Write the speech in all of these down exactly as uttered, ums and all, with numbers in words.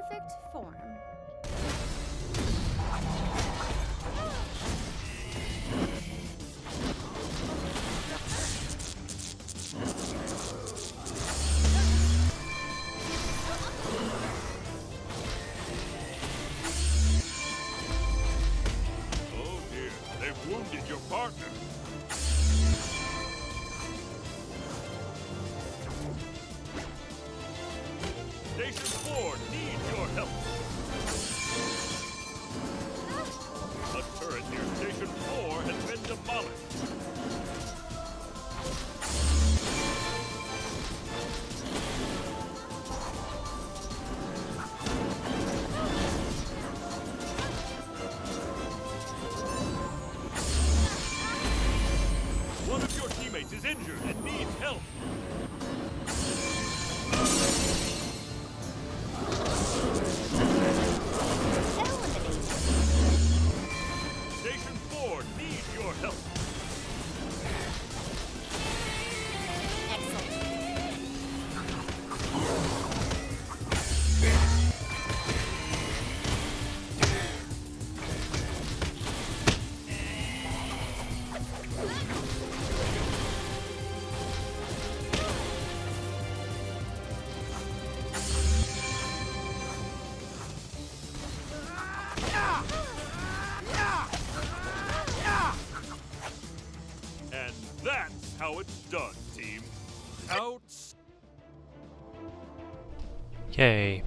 perfect form. Oh dear, they've wounded your partner. Station four needs your help. A turret near Station four has been demolished. One of your teammates is injured and needs help. Station four needs your help. And that's how it's done, team. Out. Yay.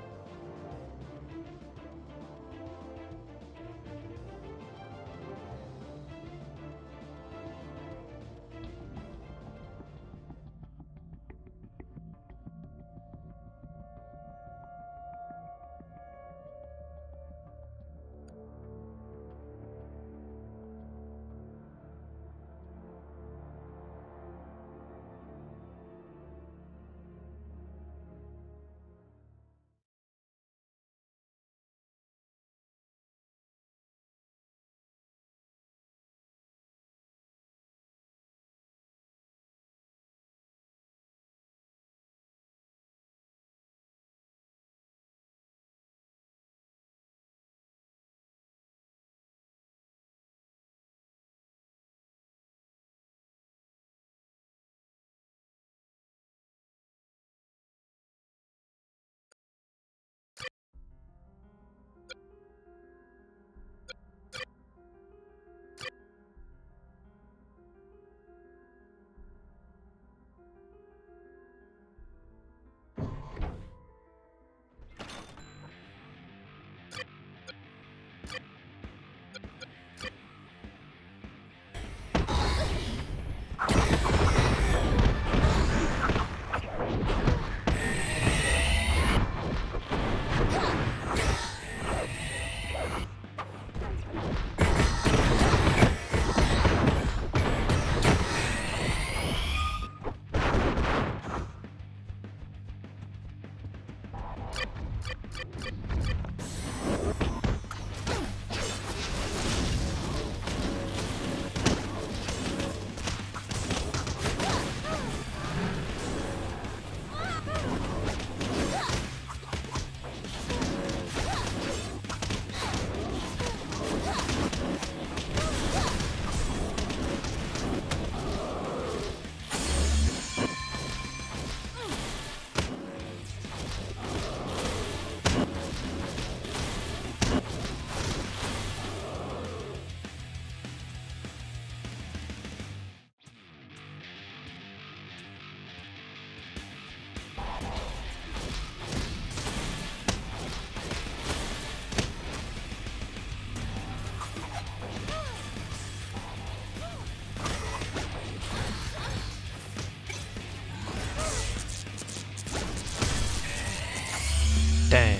Dang.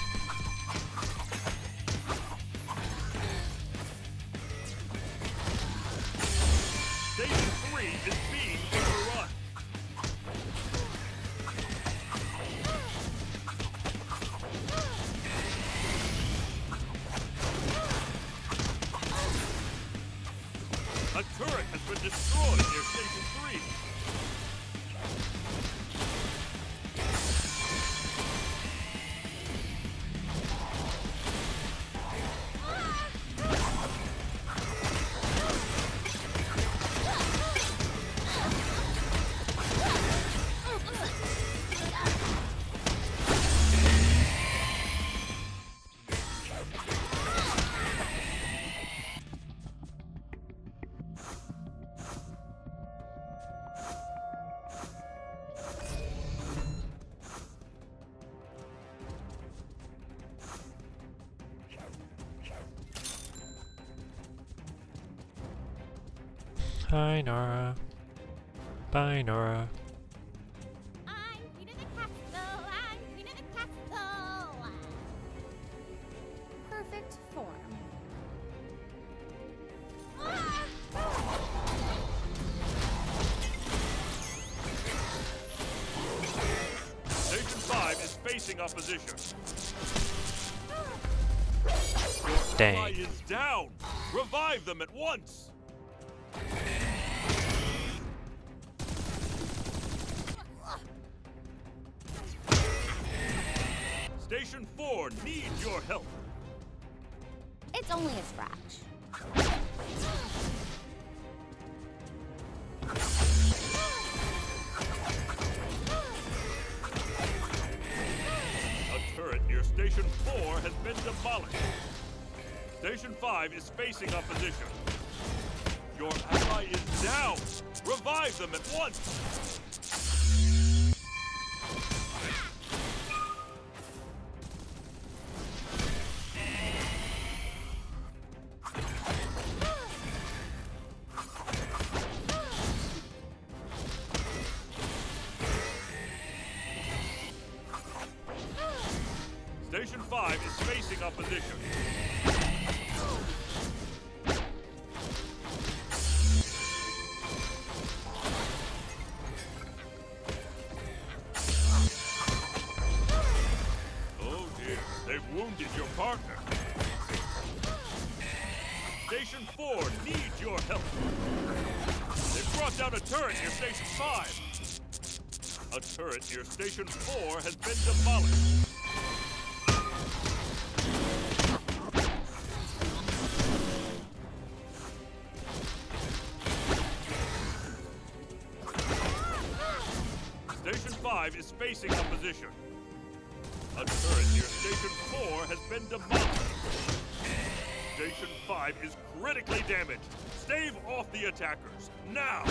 Station three is being overrun. A turret has been destroyed near Station three. Bye, Nora. Bye, Nora. I'm queen of the castle. I'm queen of the castle. Perfect form. Ah! Station five is facing opposition. Dang. Ally is down. Revive them at once. Station four needs your help. It's only a scratch. A turret near Station four has been demolished. Station five is facing opposition. Your ally is down. Revive them at once. Station five is facing opposition. Oh dear, they've wounded your partner. Station four needs your help. They've brought down a turret near Station five. A turret near Station four has been demolished. Station five is facing opposition. A turret near Station four has been demolished. Station five is critically damaged. Stave off the attackers, now!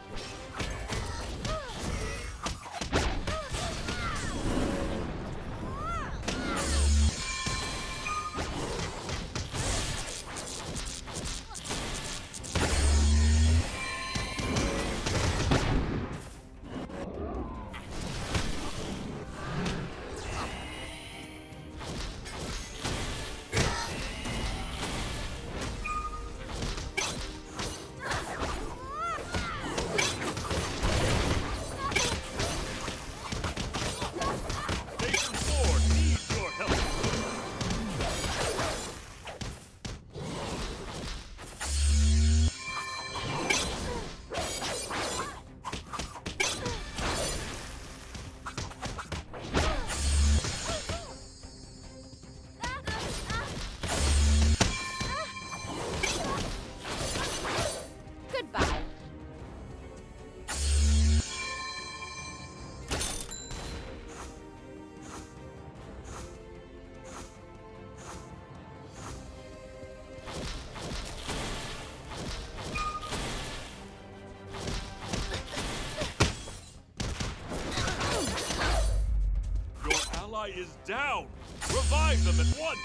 Is down. Revive them at once.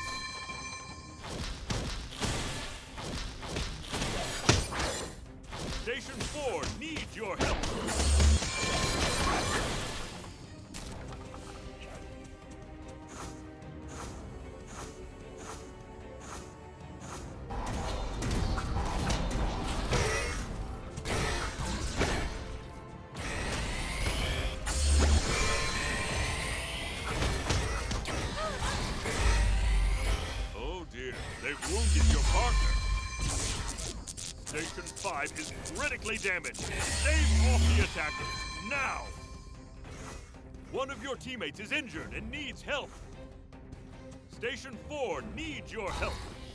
Station four needs your help. They've wounded your partner. Station five is critically damaged. Stave off the attackers, now! One of your teammates is injured and needs help. Station four needs your help.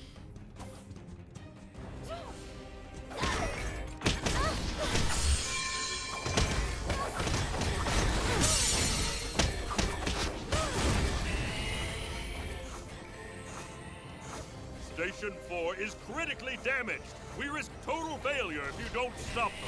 Station four is critically damaged. We risk total failure if you don't stop them.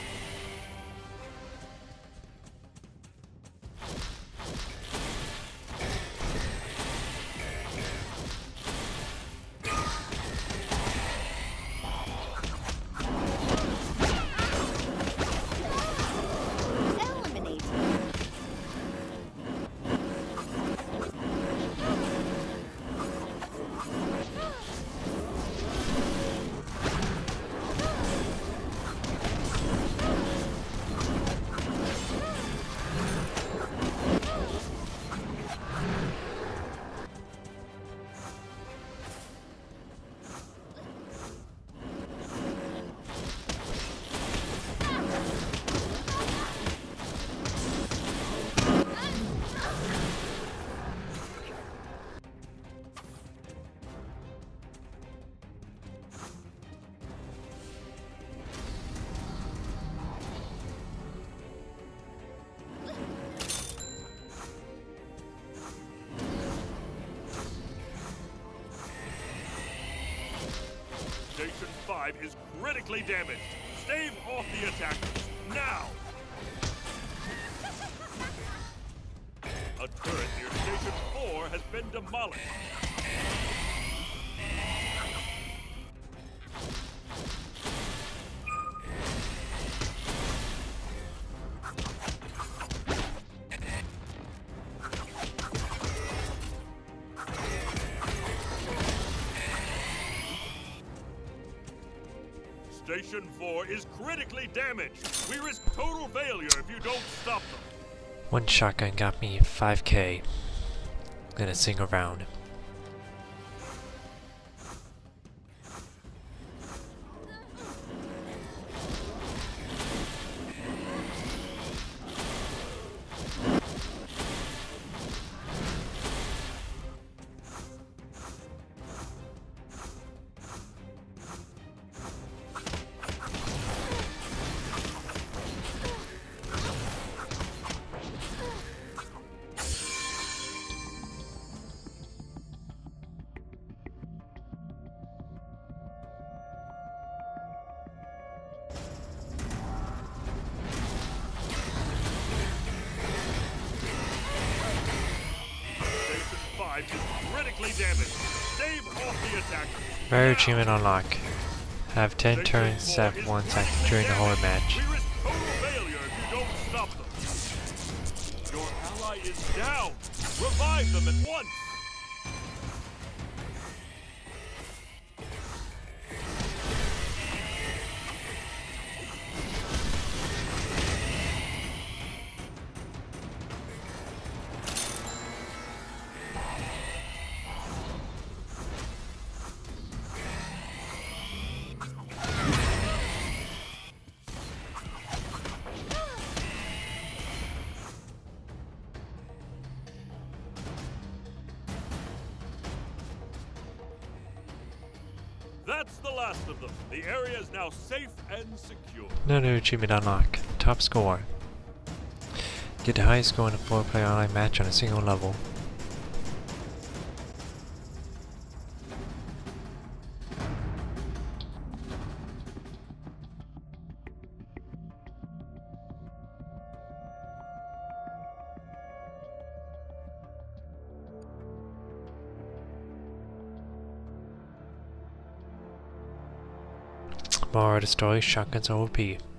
five is critically damaged. Stave off the attackers, now! A turret near Station four has been demolished. Station four is critically damaged. We risk total failure if you don't stop them. One shotgun got me five K in a single round. Is critically damaged. Stave off the attackers. Rare achievement unlock. Have ten turns at once active during the whole match. We risk total failure if you don't stop them. Your ally is down. Revive them at once. That's the last of them. The area is now safe and secure. No new achievement unlock. Top score. Get the highest score in a four player online match on a single level. Moral of the story, shotguns are O P.